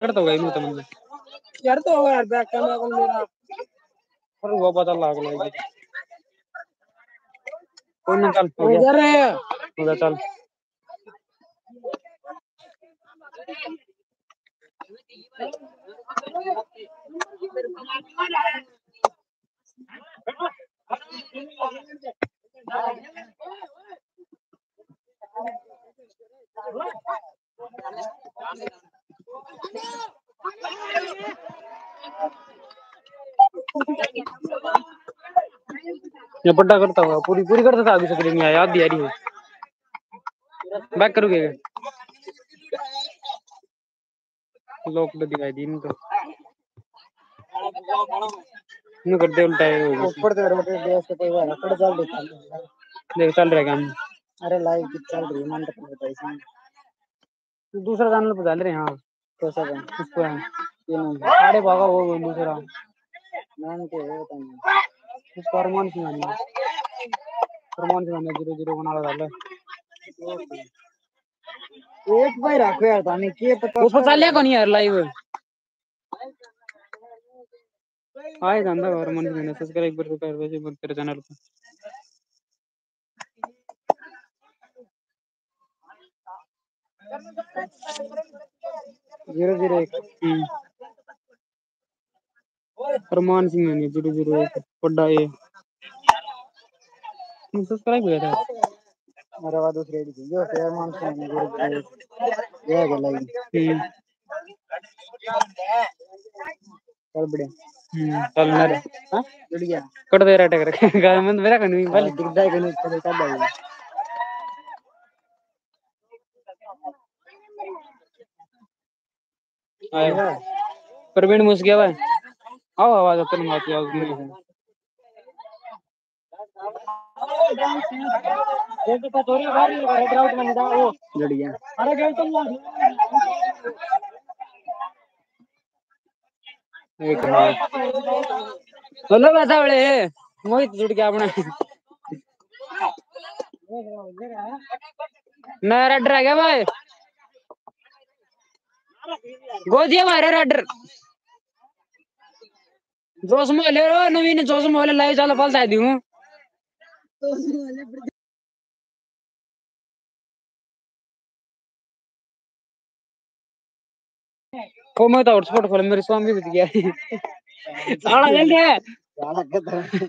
करता होगा इन्हों तो मतलब यार तो होगा यार बैक कैमरा को मेरा पर वो पता लग गया कोई ना चल हो गया चल ये बड़ा करता होगा पूरी पूरी करता था अभी तक नहीं आया याद दिया रही है बैक करोगे लोग तो दिखाई दी नहीं तो नहीं करते उल्टा ऊपर तो रोटे देश के कोई वाला पड़ चल देख चल रहा है काम अरे लाइव की चल रही है मन तो पता ही दूसरा चैनल पे डाल रहे हैं हां तो सब उसको है ये नहीं साढ़े भागा वो दूसरा नाम के है तो उस परमान सिंह ने 00 बना डाला एक भाई रखो यार ताने के पता वो पता ले कौन यार लाइव आए गंदा और मन में सब्सक्राइब एक बार तो कर वैसे मत तेरे चैनल पे 001 फरमान सिंह ने 001 बड़ा ये सब्सक्राइब हुआ था मेरा वाला दूसरे दी जो फरमान सिंह ने 001 ये है लाइव चल बढ़िया चल मेरे हां बढ़िया कट दे रहा टकर गाय में मेरा कहीं बल दिखदा है कहीं चले का भाई आया प्रवीण मुस गया भाई आओ आवाज अपन आती है उसमें ये तो थोड़ी बार रेड आउट में था वो बढ़िया अरे गए तुम एक हेलो बता बड़े मोहित जुड़ गया अपना मैं रेडर आ गया भाई गोदिया मारे रेडर जोश मोले रो नवीन जोश मोले लाइव चल पल दी हूं को मैं तो हॉटस्पॉट खोल मेरे स्वामी बच गया साला जल्दी है साला कदर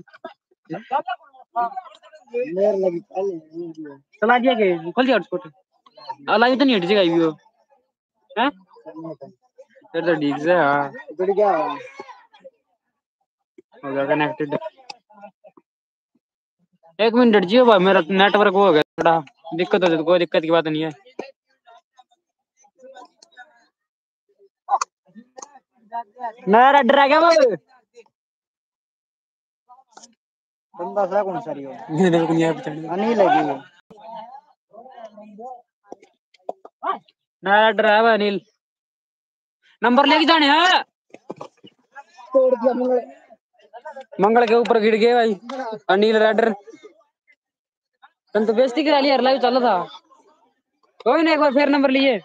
मेरे लगी पहले चला दिया के खोल दिया हॉटस्पॉट लाइव तो नहीं हट जाएगा ये हैं फिर तो ठीक से हां जुड़ गया हो गया कनेक्टेड 1 मिनट जियो भाई मेरा नेटवर्क हो गया थोड़ा दिक्कत हो जाए तो कोई दिक्कत की बात नहीं है मैं रेडर आ गया भाई बंदा सा कौन सा रियो मेरे को नहीं पहचान अनिल लगी मैं रेडर है अनिल नंबर लेके जाने हैं तोड़ दिया मंगल के ऊपर गिर गए भाई अनिल रेडर तुम तो बेइज्जती करा ली यार लाइव चल था कोई ना एक बार फिर नंबर लिए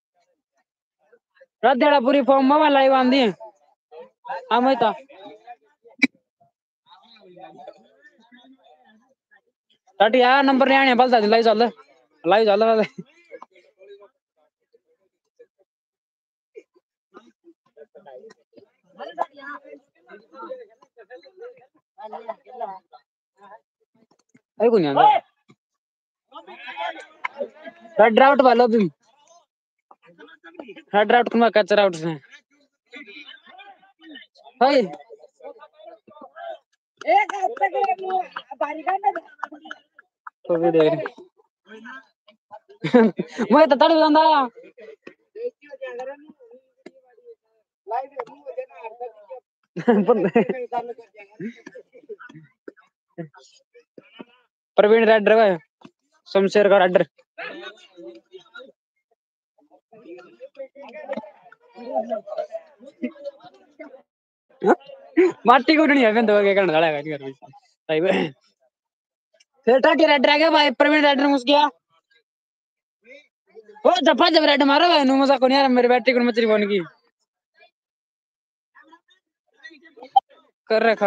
रात देड़ा पूरी फॉर्म में लाइव आंदी है हां मैं था टाटी यार नंबर ले आने बलदा लाइव चल वाले आई को नहीं आंदा रेड आउट वाला तुम रेड आउट कुमा कचरा आउट से हाय एक बारी का तो भी देख मैं तो तड़ जांदा प्रवीण रेडर है शमशेर का रेडर माटी को नहीं है बंदो के करने वाला है भाई फिर टाटी रेडर आ गया भाई प्रवीण रेडर घुस गया ओ जफा जब रेड मारा भाई नु मजा को नहीं यार मेरे बैटरी को मचरी बन गई कर रखा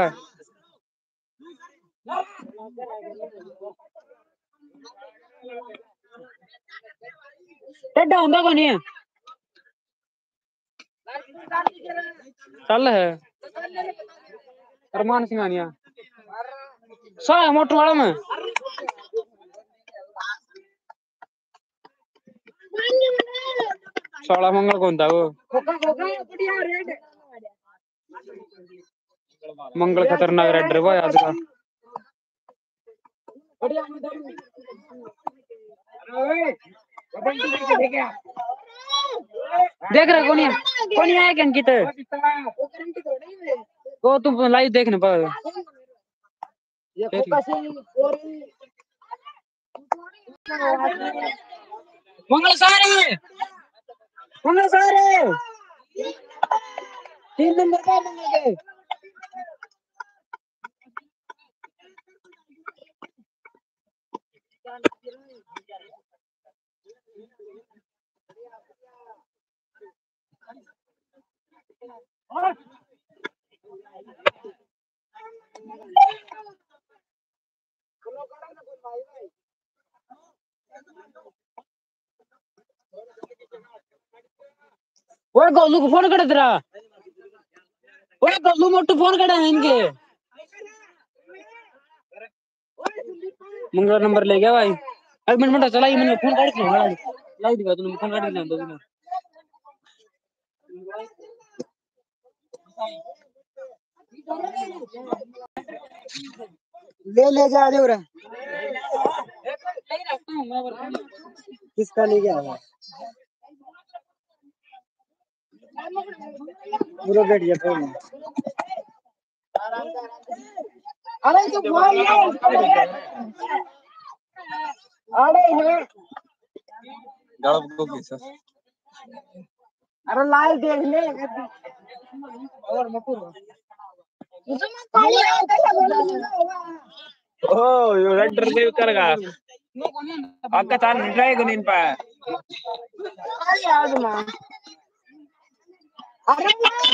टेढ़ा होंदा को नहीं चल है अरमान सिंघानिया सा मोटर वाला में सोलह मंगल कौन था वो मंगल खतरनाक राइडर वो आज का देख रहा कौन है क्या अंकित वो तुम लाइव देखने पर मंगल सारे 3 नंबर का मंगल के ओए गोलू को फोन कर तेरा ओए गोलू मोटू फोन कर इनके मंगल नंबर ले गया भाई 1 मिनट चला ही मैंने फोन काट दिया लाइव दिखा तूने फोन काट दिया 2 मिनट ले जा दे रे किसका ले गया पूरा बैठ गया फोन अरे तू फोन अरे है गलत को किसा अरे लाइव देख ले और मत ओ यो राइडर से करेगा आपका तार ट्राई को नहीं पा अरे यार मां अरे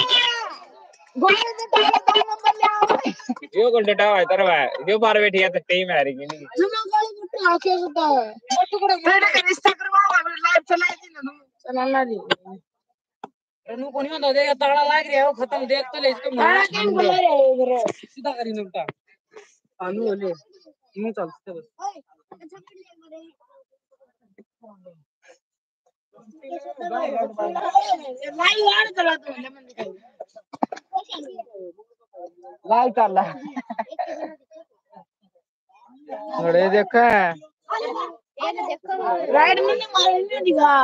यो को डेटा है तरवा यो बार बैठी है तो टीम है रही नहीं जुमा गाली कुछ आके होता है तो को तेरे रिश्ता करवाओ लाइव चला दी ना चलाना दी रेनू को नहीं होता देगा ताला लाग रहा है वो खत्म देख तो ले इसको मार रे सीधा करी नूटा आलू ले यूं चलते बस लाइव यार चला तू लेमन दिखाई लाइव चल रहा थोड़े देखा राइड में नहीं मारने दिखा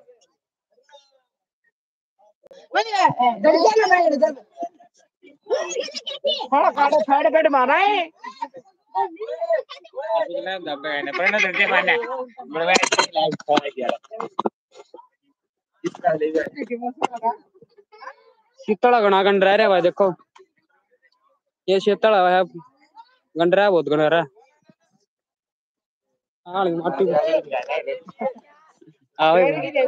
थोड़ा काटे साइड पेट मारा है शीतला घना गंडरा है भाई देखो ये शीतला है गंडरा है बहुत गंडरा है हाँ माटी आवे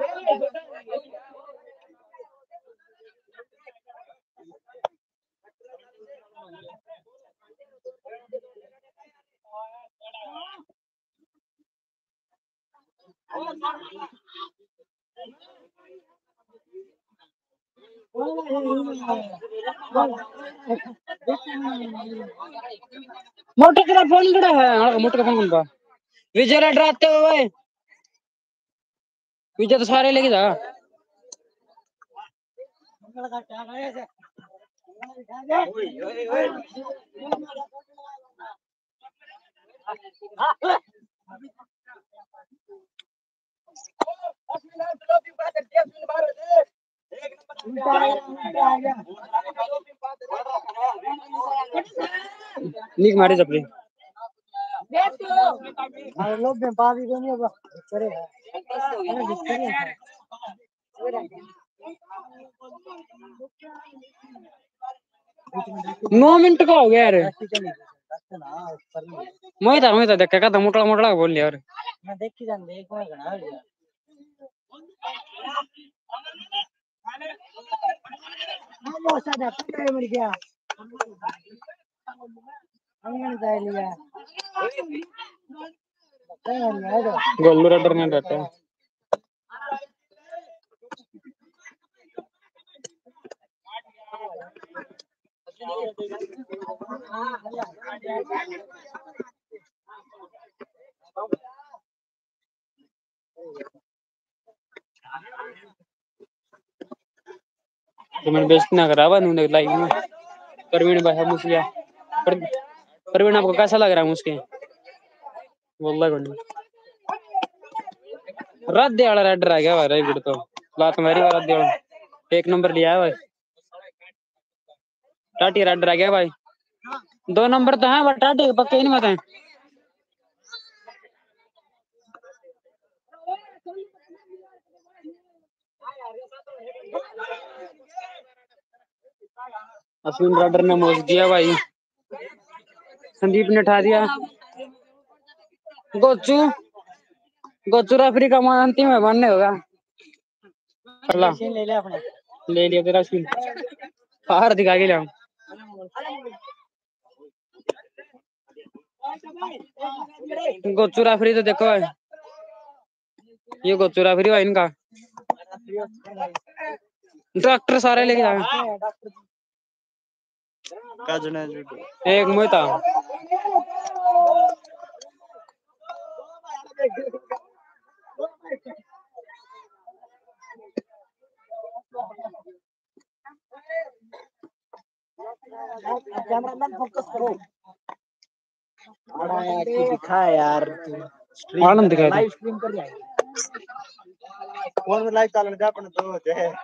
मोटे तेरा फोन कड़ा है हाँ मोटे का फोन कौन बा विजय रे डराते हो भाई विजय तो सारे लेके जा नीक मारे जपली लोग में पानी को नहीं होगा करेगा 9 मिनट का हो गया यार मैं था देखा था मोटा मोटा बोल लिया यार मैं देखी जान देख मैं घना लिया हम बहुत ज्यादा मर गया गोल्लू रडर नहीं रहता। तो मैंने बेस्ट ना करा हुआ नूने लाइव में। प्रवीण भाई मुझे प्रवीण आपको कैसा लग रहा है मुझके? वल्लाह को रात दे वाला रेडर आ गया भाई राइट तो बात मेरी रात दे एक नंबर लिया है भाई। टाटी रेडर आ गया भाई। 2 नंबर तो है बट टाटी पक्के नहीं बताए। अश्विन रेडर ने मोच दिया भाई। संदीप ने उठा दिया। गोचू गोचू रेफरी का अंतिम है मानने होगा। ले लिया तेरा सीन बाहर दिखा के लिया। गोचूरा फ्री तो देखो भाई ये गोचूरा फ्री भाई इनका डॉक्टर सारे लेके जाए एक मोता कैमरामैन फोकस करो। दिखा यार आनंद दिखा लाइव स्ट्रीम कर फोन में लाइव चालन का अपन तो होते हैं।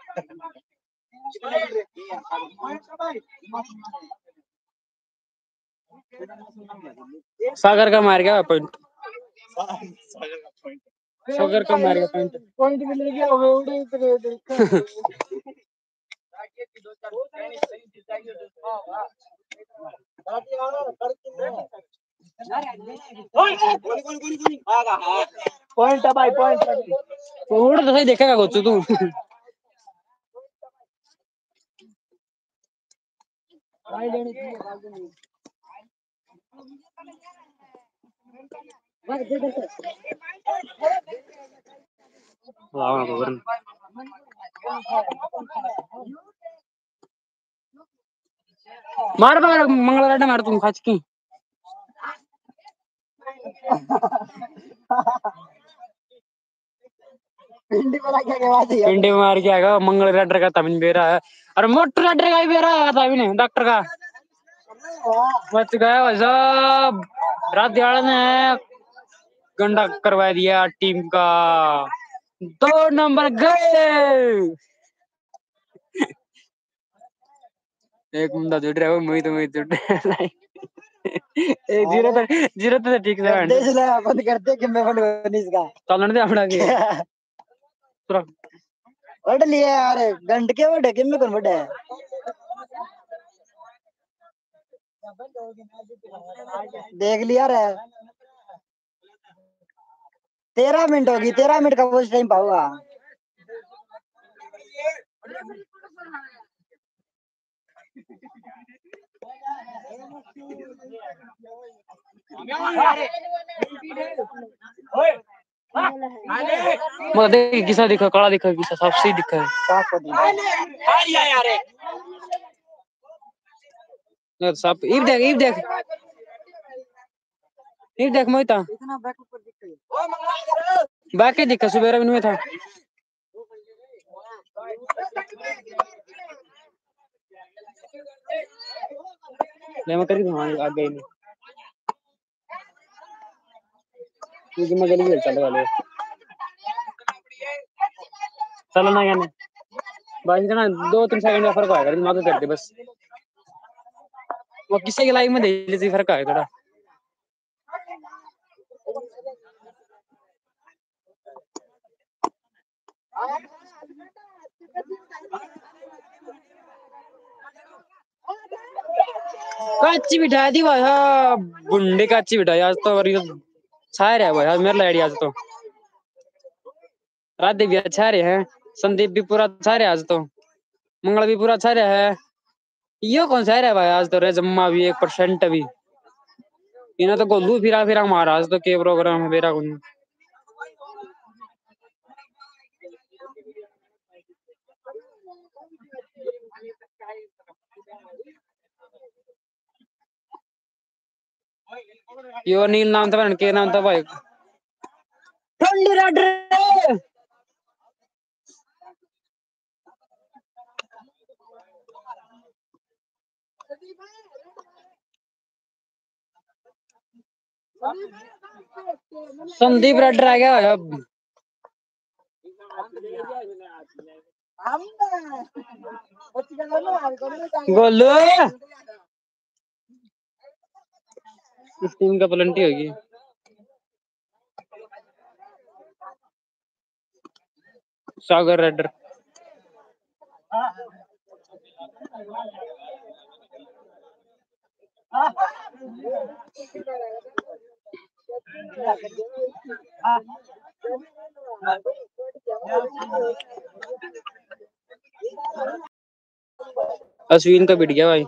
सागर का मार गया पॉइंट। सागर का मार गया पॉइंट। पॉइंट मिल गया पॉइंट भाई पॉइंट उड़ तो सही देखेगा गोचू तू। मार मंगल मार तुम खाच की पिंडी मार के आएगा मंगल रेडर का तमिन बेरा है और मोटर रेडर का भी बेरा है तमिन डॉक्टर का बच गया भाई साहब। रात दिहाड़ा ने गंडा करवा दिया टीम का 2 नंबर गए। एक बंदा जुड़ रहा है मैं जुड़ रहा है। एक जीरो तो ठीक से देख ले बंद करते कि मैं बंद इसका चलन दे अपना के वड लिए यार गंड के वड के में कौन वड है देख लिया रे 13 मिनट होगी 13 मिनट का वो टाइम पाऊंगा। मगर देख किसा दिखा काला दिखा किसा साफ सही दिखा है साफ इब देख मोइता बाकी दिखा सुबेरा में था ले मैं करी आ गई नहीं ये मैं गली चल वाले चलो ना यानी बाकी ना 2-3 सेकंड का फर्क आएगा दिमाग कर दे बस वो किसी के लाइव में देख लीजिए फर्क आएगा थोड़ा काची बिठा दी भाई बुंडे काची बिठाई आज तो और छाया है भाई मेरे लाइडी आज तो राधे भी अच्छा रहे हैं संदीप भी पूरा अच्छा रहा आज तो मंगल भी पूरा अच्छा रहा है। ये कौन सा है भाई आज तो रे जम्मा भी 1% भी इन्हें तो गोलू फिरा फिरा महाराज तो के प्रोग्राम है मेरा कुछ यो नील नाम था के नाम था भाई ठंडी रेड संदीप रेड रह गया अब गोलू इस टीम का पलंटी होगी सागर रेडर अश्विन का बिट गया भाई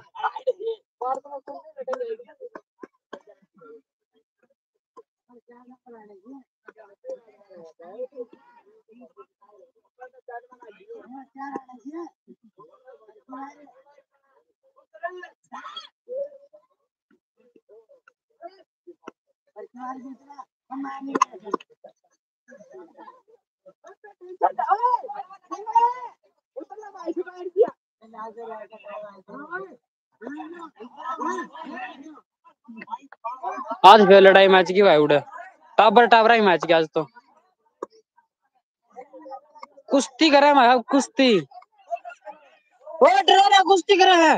आज फिर लड़ाई मैच की भाई उड़े टाबर टाबरा ही मैच की आज तो कुश्ती करे मैं कुश्ती ओ डरा कुश्ती करे है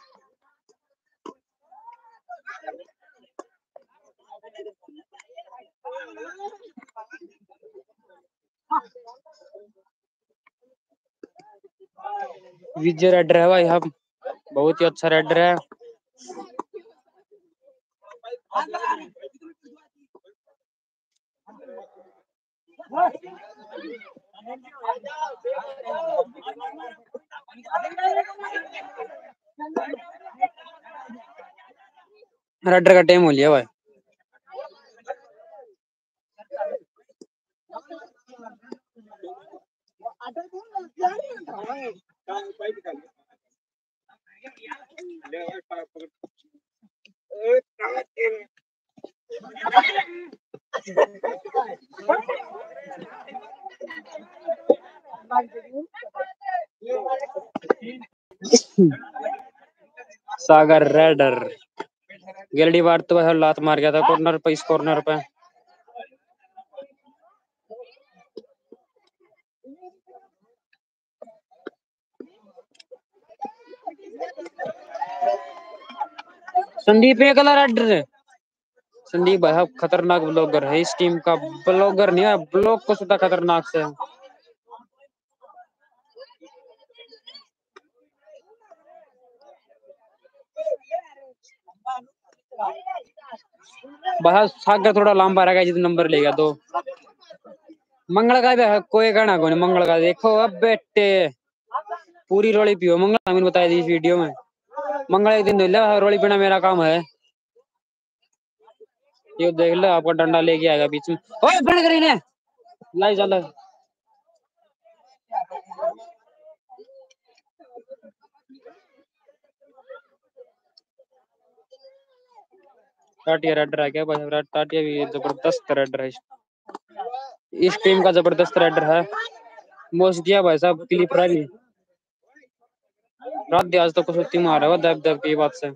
विजय रेडर है भाई हम बहुत ही अच्छा रेडर है रेडर का टाइम हो लिया भाई सागर रेडर गिरडी बार तो लात मार गया था कॉर्नर पे इस कॉर्नर पे संदीप एक रेडर संदीप भाई खतरनाक ब्लॉगर है इस टीम का ब्लॉगर नहीं है ब्लॉग को सुधा खतरनाक से बस सागर थोड़ा लंबा रहेगा जितना नंबर लेगा तो मंगल का भी कोई कहना को नहीं मंगल का देखो अब बेटे पूरी रोली पियो मंगल हमें बताया थी इस वीडियो में मंगल एक दिन धुल रोली पीना मेरा काम है ये देख लो आपका डंडा लेके आएगा बीच में ओए बंद करी ने लाई चल टाटिया रेडर है क्या भाई टाटिया भी जबरदस्त रेडर है इस टीम का जबरदस्त रेडर है मोस्ट दिया भाई साहब क्लिप रैली रात दे आज तो कुछ उत्ती मार है दब दब की बात से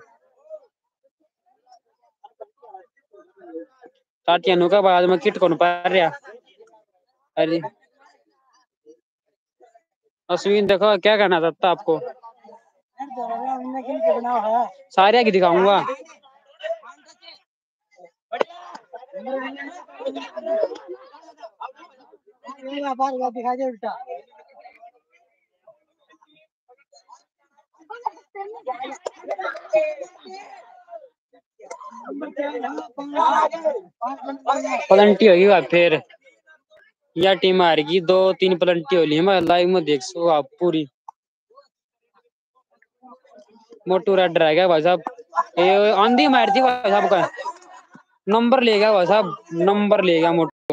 टाटिया नु का बाद में किट कौन पा रहा अरे अश्विन देखो क्या कहना चाहता आपको सारे की दिखाऊंगा दिखा दे उल्टा पलंटी होगी फिर यह टीम हारेगी 2-3 पलंटी हो ली मैं लाइव में देख सो आप पूरी मोटू रेडर है क्या भाई साहब ये आंधी मार थी भाई साहब का नंबर ले गया भाई साहब, नंबर ले गया मोटो।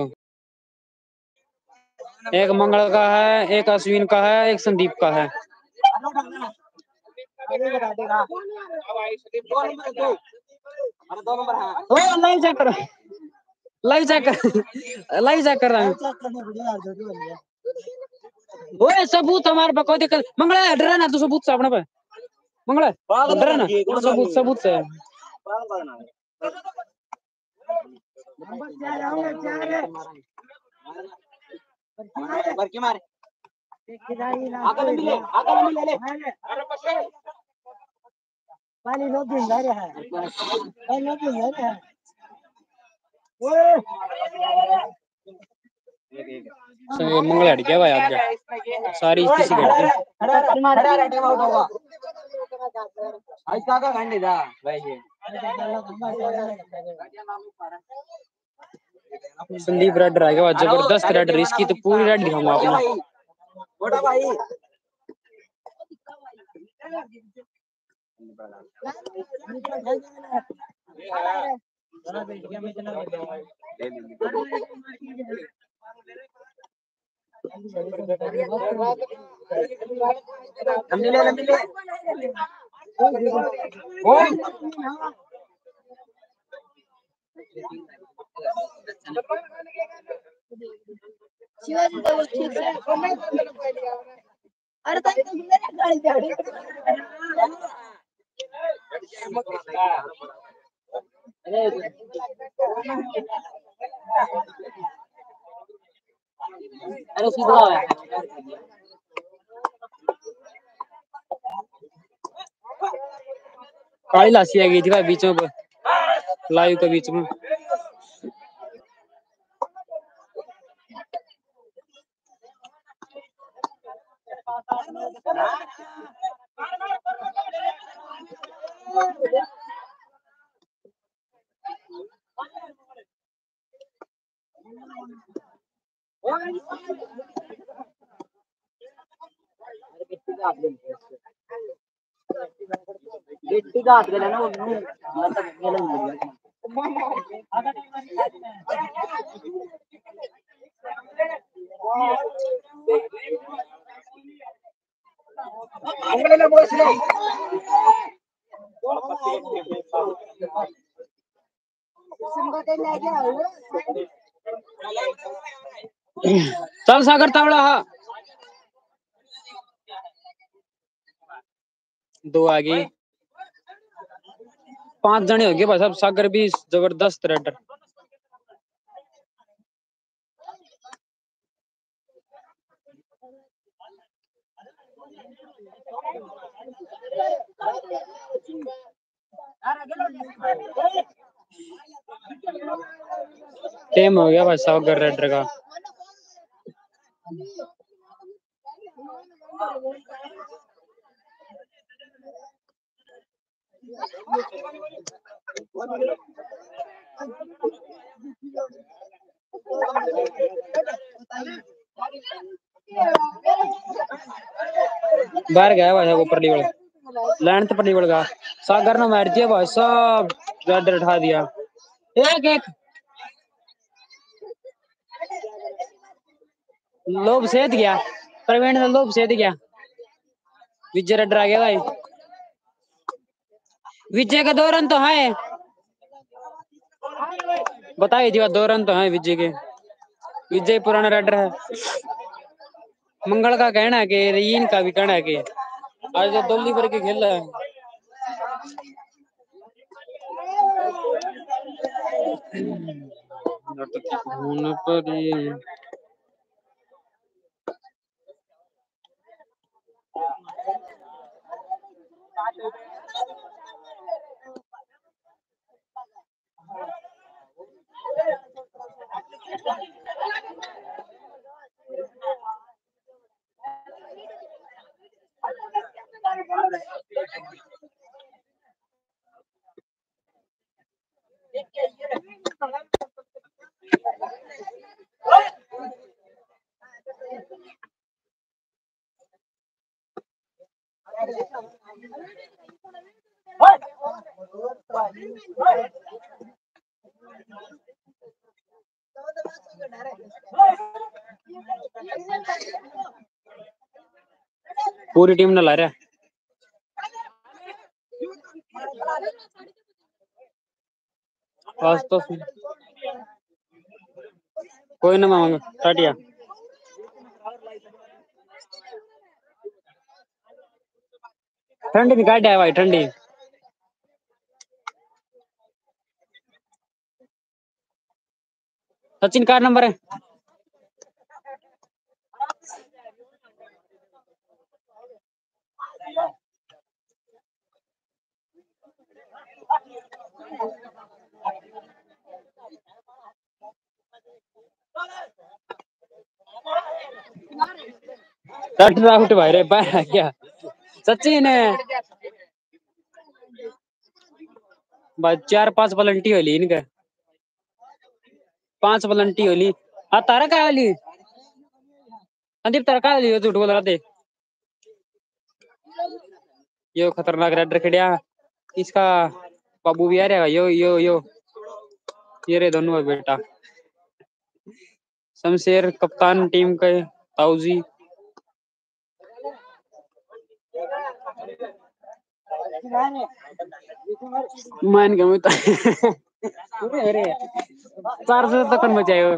एक मंगल का है, एक अश्विन का है, एक संदीप का है। लाइव चेक करो, लाइव चेक कर, लाइव चेक कर रहा हूँ। ओए सबूत हमारे पर कोई दिक्कत। मंगला डरा ना, तू सबूत से अपने पे मंगला डरा ना, सबूत सबूत से। मंगल हट गया भाई, आगे सारी किसी हट गई। संदीप रेड रह गया, जबरदस्त रेड, इसकी तो पूरी रेड दिखाऊंगा आपको। काली लासी आ गई थी भाई बीच में, लाइव के बीच में। चल सागर तावड़ा, हाँ 2 आ गई, 5 जने हो गए भाई साहब। सागर भी जबरदस्त रेडर। टेम हो गया भाई सागर रेडर का। बाहर गया भाई साहब, ऊपर लीवल लैंड पर लीवल का। सागर ने मार दिया भाई साहब, रेडर उठा दिया। एक एक लोभ सेध गया, प्रवीण ने लोभ सेध गया। विजय रेडर आ गया भाई, विजय का 2 रन तो है, बताइए जी 2 रन तो है विजय के। विजय पुराना रेडर है। मंगल का कहना है कि रईन का भी कहना है कि आज तो दिल्ली भर के खेल रहा है। पूरी टीम ने ला रहा आज तो कोई ना मांग टाटिया ठंडी दिखा है भाई ठंडी सचिन का नंबर है आउट भाई रे बाहर क्या सचिन है भाई 4-5 वॉलंटी होली इनका 5 वॉलंटी होली हाँ तारा का वाली संदीप तारा का वाली झूठ बोल रहा थे यो खतरनाक रेडर खड़िया इसका बाबू भी आ रहा यो यो यो ये रे दोनों बेटा शमशेर कप्तान टीम के ताऊजी मान गए मैं तो 400 तक मचाए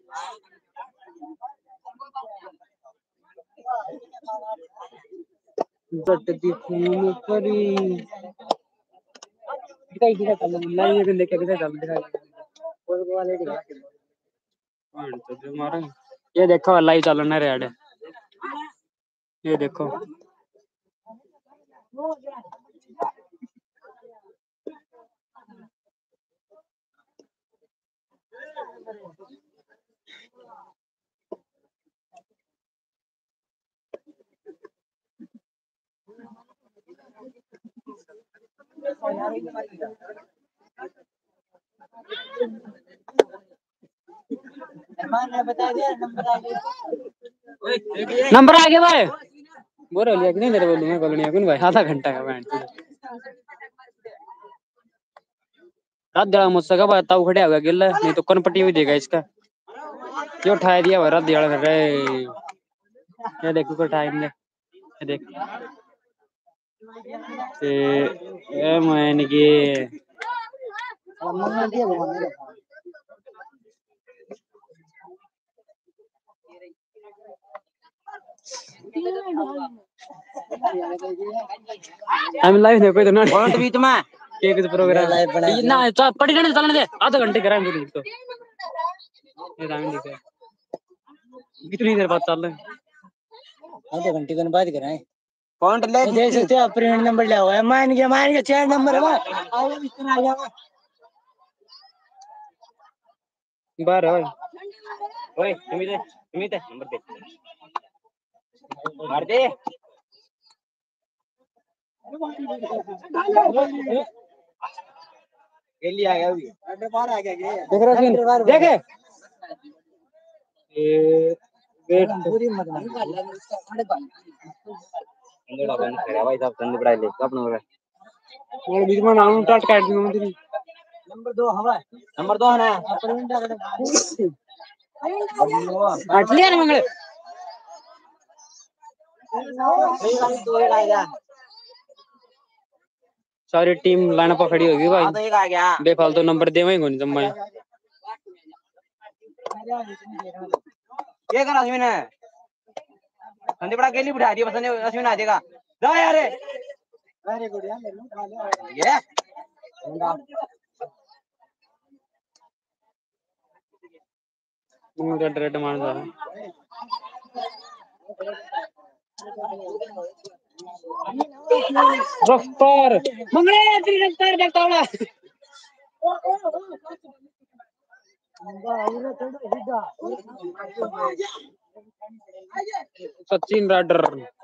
जट दी खून परी दिखाई दिखा चल लाइन के लेके दिखा चल दिखा कोई वाले दिखा तो जो मारा ये देखो लाइव चलना रे यार ये देखो नंबर आ गया भाई बोल लिया कि नहीं तेरे बोलूंगा कॉलोनी कौन भाई आधा घंटा का बैंड रात दिया मुझसे कब ताऊ खड़े होगा गिल्ला नहीं तो कौन पट्टी भी देगा इसका क्यों उठाया दिया रात दिया कर रहे ये देखो को टाइम ने देख ए मैंने की हम लाइव देखो तो ना कौन बीच में एक प्रोग्राम ना पड़ी रहने चलने दे आधा घंटे कराएंगे तो ये टाइम दिखे कितनी देर बाद चल रहे आधे घंटे के बाद कराएं पॉइंट ले दे सकते हो प्रिंट नंबर लिया हुआ है मान के 4 नंबर है आओ इतना आ गया बार ओए ओए तुम दे नंबर दे मार दे गेली आ गया अभी बाहर आ गया देख रहा सीन देखे ये वेट पूरी मत अंदर बंद करा भाई साहब संदीप पढ़ाई ले अपना होगा और बीच में नाम टाट काट दूंगा मैं तेरी नंबर 2 हवा नंबर 2 है ना अटलिया ना मंगले सारी टीम लाइन पर खड़ी होगी भाई बेफालतू नंबर दे वही कौन जम्मा ये कर अश्विन है संदीप बड़ा गेली बिठा दिया बस अश्विन आ जाएगा जा यार वेरी गुड यार ये मुझे रेड मान जा रफ्तार मंगले तेरी रफ्तार देखता हूं सचिन राडर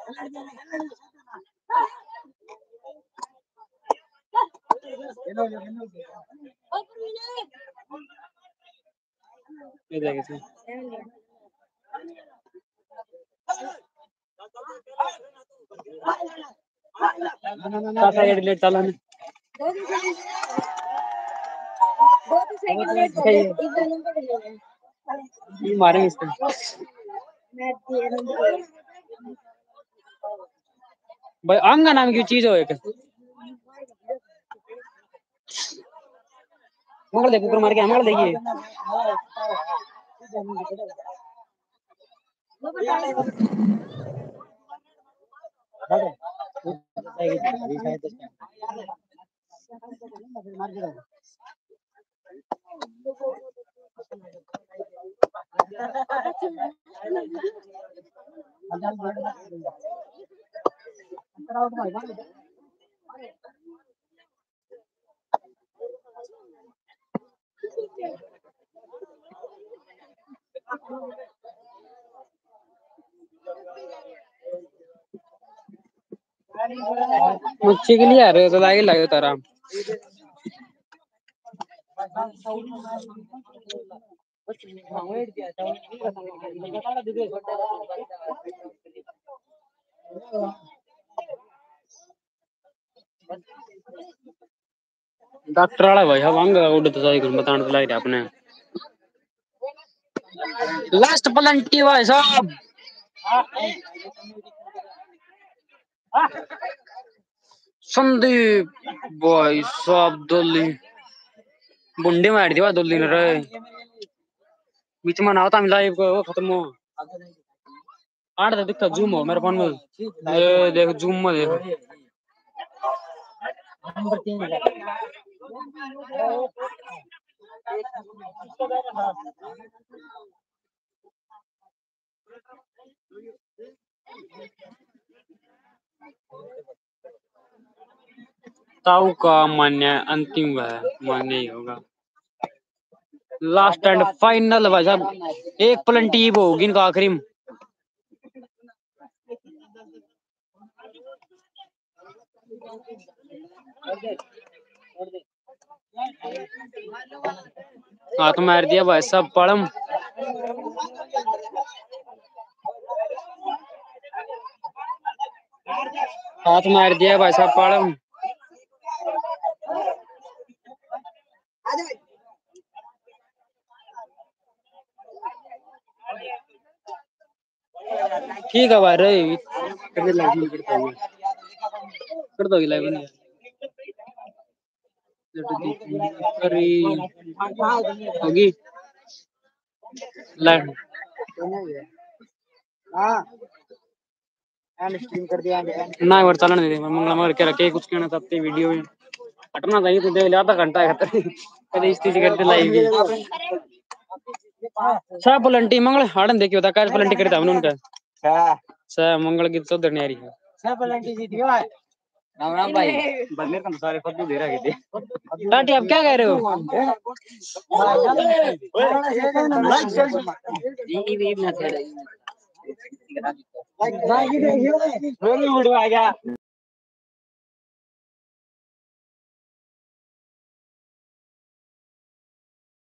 ये देखिए टाटा एडिलेट चला मारेंगे इसको भाई। आंगा नाम की चीज हो एक मंगल देखो ऊपर मार के मंगल देखिए मुझे के लिए आ रहे हो तो लागे लगे तारा डॉक्टर वाला भाई हम आंगा उड़ तो जाएगा बताने तो लागे आपने लास्ट पलंटी भाई साहब संदीप भाई साहब दोली बुंडे मार दिया दोली ने रे बीच में ना होता लाइव को खत्म हो आठ दिखता जूम हो मेरे फोन में ये देख जूम में देख ताऊ का मान्य अंतिम है मान्य ही होगा लास्ट एंड फाइनल भाई साहब एक पलंटी होगी इनका आखिरी में हाथ मार दिया भाई साहब पड़म हाथ मार दिया भाई साहब पड़म ठीक है भाई रे कर दोगी लाइव नहीं होगी लाइव स्ट्रीम कर दिया ना एक बार चलन दे मंगला मगर के रखे कुछ कहना चाहते वीडियो में हटना चाहिए तो देख लिया आधा घंटा है कभी इस चीज करते लाइव भी छह पलंटी मंगल हाड़न देखियो था काज पलंटी करता हमने उनका छह मंगल की चौधर नहीं आ रही है छह पलंटी जीती हो राम राम भाई बदले तुम सारे फद्दू दे रहे थे टाटी आप क्या कह रहे हो लाइक